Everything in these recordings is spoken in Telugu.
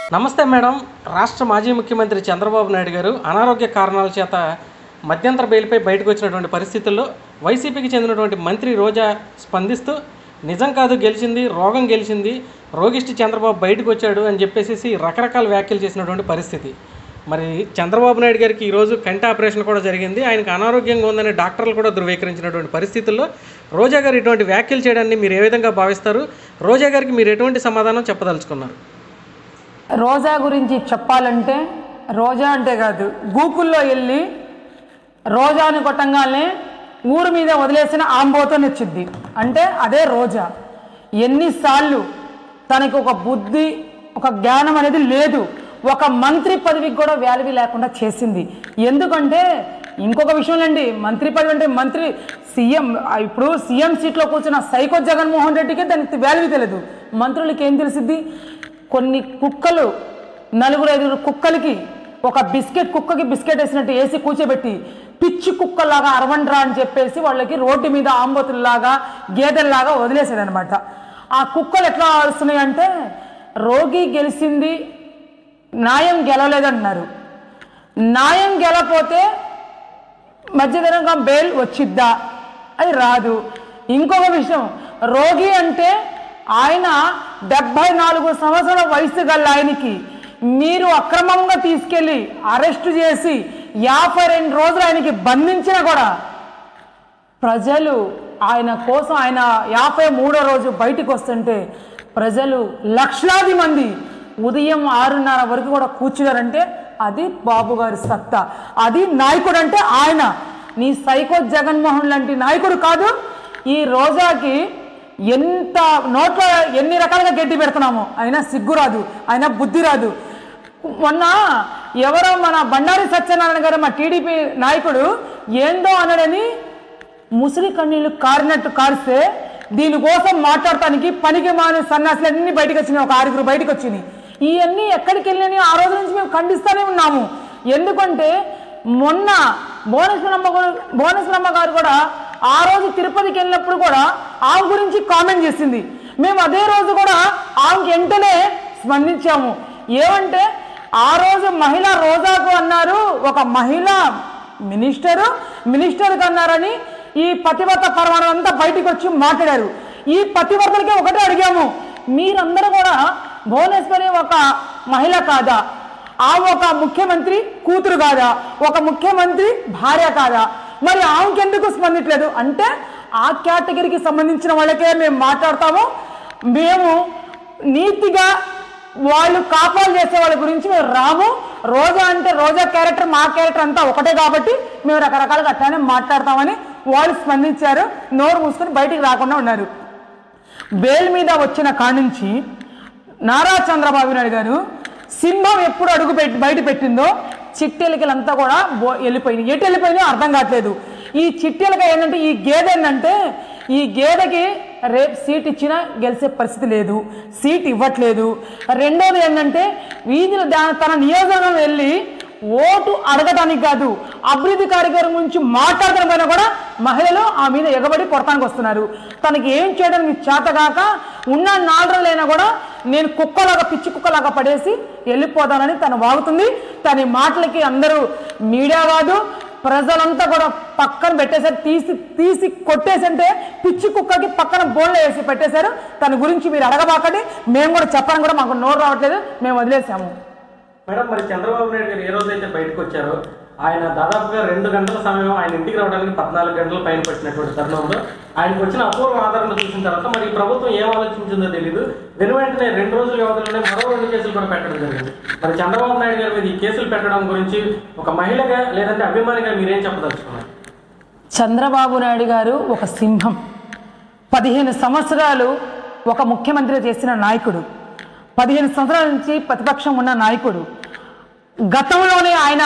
నమస్తే మేడం. రాష్ట్ర మాజీ ముఖ్యమంత్రి చంద్రబాబు నాయుడు గారు అనారోగ్య కారణాల చేత మధ్యంతర బెయిల్పై బయటకు వచ్చినటువంటి పరిస్థితుల్లో వైసీపీకి చెందినటువంటి మంత్రి రోజా స్పందిస్తూ నిజం కాదు గెలిచింది, రోగం గెలిచింది, రోగిష్టి చంద్రబాబు బయటకు వచ్చాడు అని చెప్పేసి రకరకాల వ్యాఖ్యలు చేసినటువంటి పరిస్థితి. మరి చంద్రబాబు నాయుడు గారికి ఈరోజు కంటి ఆపరేషన్ కూడా జరిగింది. ఆయనకు అనారోగ్యంగా ఉందని డాక్టర్లు కూడా ధృవీకరించినటువంటి పరిస్థితుల్లో రోజా గారు ఇటువంటి వ్యాఖ్యలు చేయడాన్ని మీరు ఏ విధంగా భావిస్తారు? రోజా గారికి మీరు ఎటువంటి సమాధానం చెప్పదలుచుకున్నారు? రోజా గురించి చెప్పాలంటే, రోజా అంటే కాదు, గూగుల్లో వెళ్ళి రోజాని కొట్టంగానే ఊరి మీద వదిలేసిన ఆంబోతో నచ్చింది అంటే అదే రోజా. ఎన్నిసార్లు తనకి ఒక బుద్ధి, ఒక జ్ఞానం అనేది లేదు. ఒక మంత్రి పదవికి కూడా వాల్యూ లేకుండా చేసింది. ఎందుకంటే ఇంకొక విషయం అండి, మంత్రి పదవి అంటే మంత్రి సీఎం, ఇప్పుడు సీఎం సీట్లో కూర్చున్న సైకో జగన్మోహన్ రెడ్డికి దానికి వాల్యూ తెలియదు. మంత్రులకి ఏం తెలిసిద్ది? కొన్ని కుక్కలు, 4-5 కుక్కలకి ఒక బిస్కెట్, కుక్కకి బిస్కెట్ వేసినట్టు వేసి కూర్చోబెట్టి పిచ్చి కుక్కలాగా అరవండ్రా అని చెప్పేసి వాళ్ళకి రోడ్డు మీద ఆంబోతుల్లాగా గేదెల్లాగా వదిలేసాడనమాట. ఆ కుక్కలు ఎట్లా అరుస్తున్నాయి అంటే, రోగి గెలిచింది, న్యాయం గెలవలేదంటున్నారు. న్యాయం గెలపోతే మధ్యతరంగా బెయిల్ వచ్చిద్దా? అది రాదు. ఇంకొక విషయం, రోగి అంటే ఆయన 74 సంవత్సరాల వయసు గల ఆయనకి మీరు అక్రమంగా తీసుకెళ్ళి అరెస్టు చేసి 52 రోజులు ఆయనకి బంధించినా కూడా ప్రజలు ఆయన కోసం, ఆయన 53వ రోజు బయటికి వస్తుంటే ప్రజలు లక్షలాది మంది ఉదయం 6:30 వరకు కూడా కూర్చున్నారంటే అది బాబు గారి సత్తా. అది నాయకుడు అంటే ఆయన. నీ సైకో జగన్మోహన్ లాంటి నాయకుడు కాదు. ఈ రోజాకి ఎంత నోట్లో ఎన్ని రకాలుగా గడ్డి పెడుతున్నామో అయినా సిగ్గు రాదు, అయినా బుద్ధి రాదు. మొన్న ఎవరో మన బండారి సత్యనారాయణ గారు, మా టీడీపీ నాయకుడు, ఏందో అనడని ముసిరి కన్నీళ్ళు కారినట్టు కారిస్తే దీనికోసం మాట్లాడటానికి పనికి మానే సన్యాసులు అన్ని బయటకు వచ్చినాయి. ఒక 6 బయటకు వచ్చినాయి. ఇవన్నీ ఎక్కడికి వెళ్ళినాయి? ఆ రోజు నుంచి మేము ఖండిస్తూనే ఉన్నాము. ఎందుకంటే మొన్న భువనేశ్వరమ్మ గారు కూడా ఆ రోజు తిరుపతికి వెళ్ళినప్పుడు కూడా ఆమె గురించి కామెంట్ చేసింది. మేము అదే రోజు కూడా ఆమెకి వెంటనే స్పందించాము. ఏమంటే ఆ రోజు మహిళ రోజాకు అన్నారు, ఒక మహిళా మినిస్టర్కి అన్నారని ఈ పతివ్రత పర్వాణం అంతా బయటికి వచ్చి మాట్లాడారు. ఈ పతివ్రతలకే ఒకటే అడిగాము, మీరందరూ కూడా భువనేశ్వరి ఒక మహిళ కాదా? ఆ ఒక ముఖ్యమంత్రి కూతురు కాదా? ఒక ముఖ్యమంత్రి భార్య కాదా? మరి ఆమెకెందుకు స్పందించలేదు అంటే ఆ కేటగిరీకి సంబంధించిన వాళ్ళకే మేము మాట్లాడతాము. మేము నీతిగా వాళ్ళు కాపాలు చేసే వాళ్ళ గురించి మేము రాము. రోజా అంటే రోజా క్యారెక్టర్, మా క్యారెక్టర్ అంతా ఒకటే కాబట్టి మేము రకరకాలుగా అట్లానే మాట్లాడతామని వాళ్ళు స్పందించారు. నోరు మూసుకొని బయటికి రాకుండా ఉన్నారు. బెయిల్ మీద వచ్చిన కానుంచి నారా చంద్రబాబు నాయుడు గారు సింహం ఎప్పుడు అడుగు బయట పెట్టిందో చిట్టెలికలంతా కూడా వెళ్ళిపోయినాయి. ఎటు వెళ్ళిపోయినాయో అర్థం కావట్లేదు. ఈ చిట్టెలక ఏంటంటే, ఈ గేదె ఏంటంటే, ఈ గేదెకి రేపు సీట్ ఇచ్చినా గెలిచే పరిస్థితి లేదు, సీట్ ఇవ్వట్లేదు. రెండోది ఏంటంటే, వీధిలో తన నియోజకవర్గం వెళ్ళి ఓటు అడగటానికి కాదు, అభివృద్ధి కార్యక్రమం గురించి మాట్లాడటం పైన కూడా మహిళలు ఆ మీద ఎగబడి కొడతానికి వస్తున్నారు. తనకి ఏం చేయడానికి చేతగాక ఉన్న 4 రోజులైనా కూడా నేను కుక్కలాగా, పిచ్చి కుక్కలాగా పడేసి వెళ్ళిపోతానని తను వాగుతుంది. తన మాటలకి అందరూ మీడియా కాదు, ప్రజలంతా కూడా పక్కన పెట్టేశారు. తీసి కొట్టేసంటే పిచ్చి కుక్కకి పక్కన బోన్లో వేసి పెట్టేశారు. తన గురించి మీరు అడగబాకండి, మేము కూడా చెప్పని కూడా మాకు నోరు రావట్లేదు, మేము వదిలేసాము. మేడం, మరి చంద్రబాబు నాయుడు గారు ఏ రోజైతే బయటకు వచ్చారో ఆయన దాదాపుగా 2 గంటల సమయం ఆయన ఇంటికి రావడానికి 14 గంటల పైన పట్టినటువంటి తరుణంలో ఆయనకు వచ్చిన అపూర్వ ఆదరణ చూసిన తర్వాత మరి ఈ ప్రభుత్వం ఏం ఆలోచించిందో తెలియదు. వెంటనే 2 రోజుల వ్యవధిలోనే మరో 2 కేసులు కూడా పెట్టడం జరిగింది. మరి చంద్రబాబు నాయుడు గారి మీద ఈ కేసులు పెట్టడం గురించి ఒక మహిళగా లేదంటే అభిమానిగా మీరేం చెప్పదలుచుకున్నారు? చంద్రబాబు నాయుడు గారు ఒక సింహం. 15 సంవత్సరాలు ఒక ముఖ్యమంత్రి చేసిన నాయకుడు, 15 సంవత్సరాల నుంచి ప్రతిపక్షం ఉన్న నాయకుడు. గతంలోనే ఆయన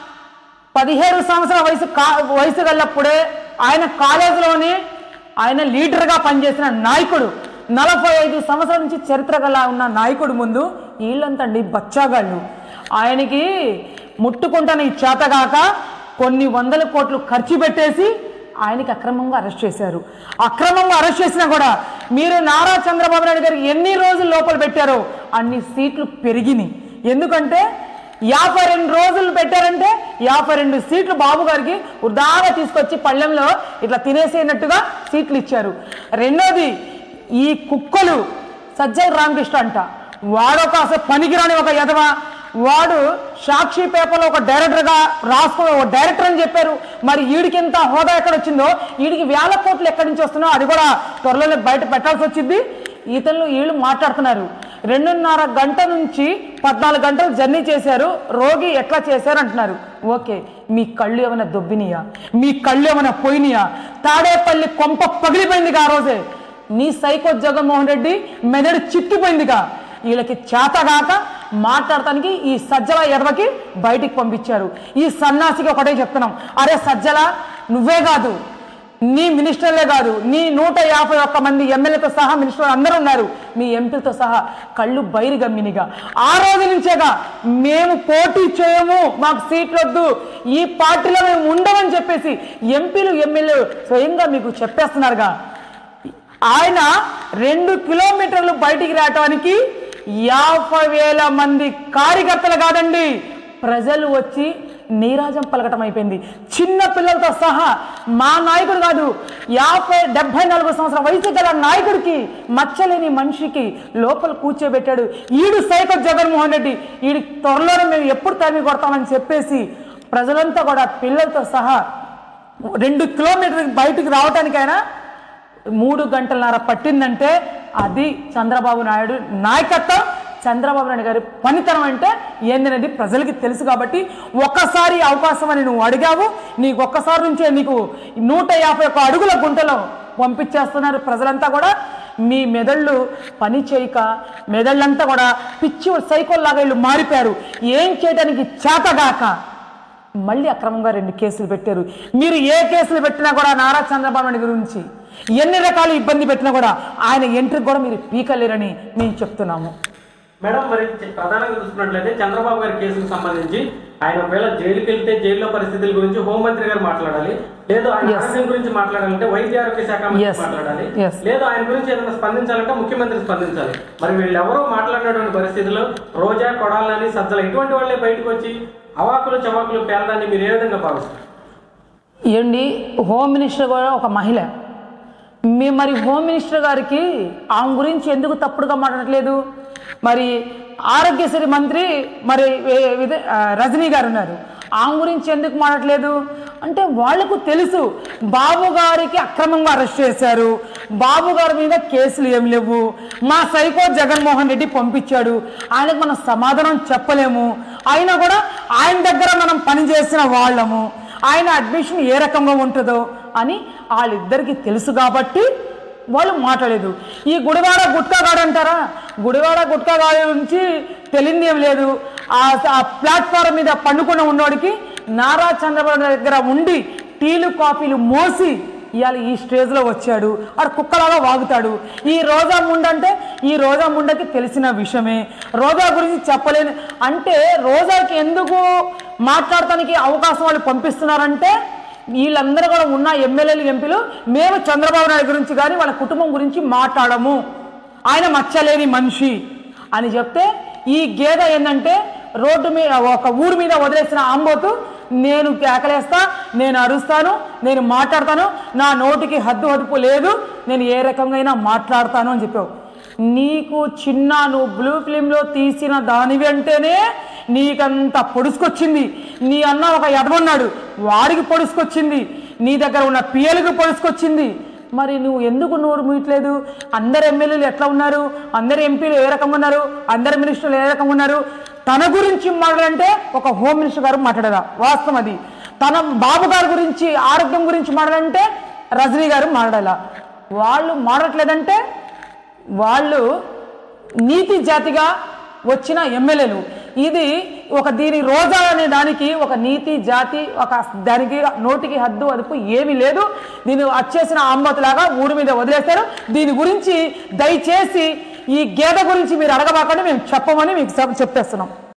17 సంవత్సరాల వయసు గల్లప్పుడే ఆయన కాలేజీలోనే ఆయన లీడర్గా పనిచేసిన నాయకుడు. 45 సంవత్సరాల నుంచి చరిత్ర గల ఉన్న నాయకుడు ముందు వీళ్ళంతండి బచ్చాగాళ్ళు. ఆయనకి ముట్టుకుంటాను ఈ చేతగాక కొన్ని 100 కోట్లు ఖర్చు పెట్టేసి ఆయనకి అక్రమంగా అరెస్ట్ చేశారు. అక్రమంగా అరెస్ట్ చేసినా కూడా మీరు నారా చంద్రబాబు నాయుడు గారు ఎన్ని రోజులు లోపల పెట్టారో అన్ని సీట్లు పెరిగినాయి. ఎందుకంటే 52 రోజులు పెట్టారంటే 52 సీట్లు బాబు గారికి ఉదాగా తీసుకొచ్చి పళ్ళెంలో ఇట్లా తినేసేనట్టుగా సీట్లు ఇచ్చారు. రెండోది, ఈ కుక్కలు సజ్జల రామకృష్ణ అంట, వాడొక అసలు పనికిరాని ఒక యదవ, వాడు సాక్షి పేపర్లో ఒక డైరెక్టర్గా రాసుకుని ఒక డైరెక్టర్ అని చెప్పారు. మరి వీడికి ఎంత హోదా ఎక్కడ వచ్చిందో, వీడికి వేల కోట్లు ఎక్కడి నుంచి వస్తున్నాయో అది కూడా త్వరలోనే బయట పెట్టాల్సి వచ్చింది. వీళ్ళు మాట్లాడుతున్నారు. 2.5 గంట నుంచి 14 గంటలు జర్నీ చేశారు, రోగి ఎట్లా చేశారు అంటున్నారు. ఓకే, మీ కళ్ళు ఏమైనా దొబ్బినియా? మీ కళ్ళు ఏమైనా పోయినాయా? తాడేపల్లి కొంప పగిలిపోయిందిగా ఆ రోజే. నీ సైకో జగన్మోహన్ రెడ్డి మెదడు చిక్కిపోయిందిగా. వీళ్ళకి చేతగాక మాట్లాడటానికి ఈ సజ్జల ఎడవకి బయటికి పంపించారు. ఈ సన్నాసికి ఒకటే చెప్తున్నాం, అరే సజ్జల, నువ్వే కాదు, నీ మినిస్టర్లే కాదు, నీ 151 మంది ఎమ్మెల్యేతో సహా మినిస్టర్లు అందరూ ఉన్నారు, మీ ఎంపీలతో సహా కళ్ళు బైరి గమ్మినిగా. ఆ రోజు నుంచేగా మేము పోటీ చేయము, మాకు సీట్లు వద్దు, ఈ పార్టీలో మేము ఉండమని చెప్పేసి ఎంపీలు ఎమ్మెల్యేలు స్వయంగా మీకు చెప్పేస్తున్నారుగా. ఆయన 2 కిలోమీటర్లు బయటికి రావటానికి 50,000 మంది కార్యకర్తలు కాదండి, ప్రజలు వచ్చి నీరాజం పలకటం అయిపోయింది. చిన్న పిల్లలతో సహా మా నాయకుడు కాదు, 74 సంవత్సరాల వయసు గల నాయకుడికి, మచ్చలేని మనిషికి లోపల కూర్చోబెట్టాడు. ఈడు సైకో జగన్మోహన్ రెడ్డి, ఈడి త్వరలోనే మేము ఎప్పుడు తరిమి కొడతామని చెప్పేసి ప్రజలంతా కూడా పిల్లలతో సహా 2 కిలోమీటర్లు బయటికి రావటానికైనా 3 గంటలన్నర పట్టిందంటే అది చంద్రబాబు నాయుడు నాయకత్వం, చంద్రబాబు నాయుడు గారి పనితనం అంటే ఏందనేది ప్రజలకి తెలుసు. కాబట్టి ఒక్కసారి అవకాశం అని నువ్వు అడిగావు, నీకు ఒక్కసారి నుంచే నీకు 151 అడుగుల గుంటలో పంపించేస్తున్నారు ప్రజలంతా కూడా. మీ మెదళ్ళు పని చేయక మెదళ్ళంతా కూడా పిచ్చి సైకోల్లాగా వీళ్ళు మారిపోయారు. ఏం చేయడానికి చేతగాక మళ్ళీ అక్రమంగా 2 కేసులు పెట్టారు. మీరు ఏ కేసులు పెట్టినా కూడా నారా చంద్రబాబు నాయుడు గురించి ఎన్ని రకాల ఇబ్బంది పెట్టినా కూడా ఆయన ఎంట్రీకి కూడా మీరు పీకలేరని మేము చెప్తున్నాము. మేడం, మరి ప్రధానంగా చూసుకున్నట్లయితే చంద్రబాబు గారి కేసుకు సంబంధించి ఆయన ఒకవేళ జైలుకి వెళ్తే జైల్లో పరిస్థితుల గురించి హోంమంత్రి గారు మాట్లాడాలి, లేదు ఆయన ఆరోగ్యం గురించి మాట్లాడాలంటే వైద్య ఆరోగ్య శాఖ మంత్రి మాట్లాడాలి, లేదు ఆయన గురించి ఏదైనా స్పందించాలంటే ముఖ్యమంత్రి స్పందించాలి. మరి వీళ్ళెవరూ మాట్లాడినటువంటి పరిస్థితుల్లో రోజా, కొడాలని, సజ్జల ఇటువంటి వాళ్ళే బయటకు వచ్చి అవాకులు చవాకులు పేలడాన్ని మీరు ఏ విధంగా భావిస్తారు? ఏంటి, హోమ్ మినిస్టర్ కూడా ఒక మహిళ, మరి హోమ్ మినిస్టర్ గారికి ఆమె గురించి ఎందుకు తప్పుడుగా మాట్లాడట్లేదు? మరి ఆరోగ్యశ్రీ మంత్రి మరి రజనీ గారు ఉన్నారు, ఆమె గురించి ఎందుకు మాట్లాడలేదు అంటే వాళ్లకు తెలుసు బాబు గారికి అక్రమంగా అరెస్ట్ చేశారు, బాబు గారి మీద కేసులు ఏమి లేవు, మా సైకో జగన్మోహన్ రెడ్డి పంపించాడు, ఆయనకు మనం సమాధానం చెప్పలేము, అయినా కూడా ఆయన దగ్గర మనం పనిచేసిన వాళ్ళము, ఆయన అడ్మిషన్ ఏ రకంగా ఉంటుందో అని వాళ్ళిద్దరికీ తెలుసు కాబట్టి వాళ్ళు మాట్లాడలేదు. ఈ గుడివాడ గుట్కాగాడు అంటారా, గుడివాడ గుట్కాగాడి నుంచి తెలియదు ఏం లేదు. ఆ ప్లాట్ఫారం మీద పండుకుని ఉన్నోడికి నారా చంద్రబాబు దగ్గర ఉండి టీలు కాఫీలు మోసి ఇవాళ ఈ స్టేజ్లో వచ్చాడు, ఆడు కుక్కలాగా వాగుతాడు. ఈ రోజా ముండ అంటే ఈ రోజా ముండకి తెలిసిన విషయమే, రోజా గురించి చెప్పలేని అంటే రోజాకి ఎందుకు మాట్లాడటానికి అవకాశం వాళ్ళు పంపిస్తున్నారంటే వీళ్ళందరూ కూడా ఉన్న ఎమ్మెల్యేలు ఎంపీలు మేము చంద్రబాబు నాయుడు గురించి కానీ వాళ్ళ కుటుంబం గురించి మాట్లాడము, ఆయన మచ్చలేని మనిషి అని చెప్తే ఈ గేదె ఏంటంటే రోడ్డు మీద ఒక ఊరి మీద వదిలేసిన ఆంబోతు నేను కేకలేస్తా, నేను అరుస్తాను, నేను మాట్లాడతాను, నా నోటికి హద్దు హదుపు లేదు, నేను ఏ రకంగా మాట్లాడతాను అని చెప్పావు. నీకు చిన్న నువ్వు బ్లూ ఫిలింలో తీసిన దానివి అంటేనే నీకంత పొడుచుకొచ్చింది. నీ అన్న ఒక ఎదవన్నాడు, వాడికి పొడుచుకొచ్చింది, నీ దగ్గర ఉన్న పిఎలకు పొడుచుకొచ్చింది. మరి నువ్వు ఎందుకు నోరు మూయట్లేదు? అందరు ఎమ్మెల్యేలు ఎట్లా ఉన్నారు, అందరు ఎంపీలు ఏ రకంగా ఉన్నారు, అందరు మినిస్టర్లు ఏ రకంగా ఉన్నారు? తన గురించి మాట్లాడంటే ఒక హోమ్ మినిస్టర్ గారు మాట్లాడదా, వాస్తవం అది. తన బాబు గారి గురించి ఆరోగ్యం గురించి మాట్లాడంటే రజనీ గారు మాట్లాడాల. వాళ్ళు మాట్లాడట్లేదంటే వాళ్ళు నీతి జాతిగా వచ్చిన ఎమ్మెల్యేలు. ఇది ఒక దీని రోజా అనే దానికి ఒక నీతి జాతి ఒక దానికి నోటికి హద్దు అదుపు ఏమీ లేదు. దీన్ని వచ్చేసిన ఆంబతులాగా ఊరి మీద వదిలేస్తారు. దీని గురించి దయచేసి ఈ గేదె గురించి మీరు అడగబాకండి, మేము చెప్పమని మీకు చెప్పేస్తున్నాం.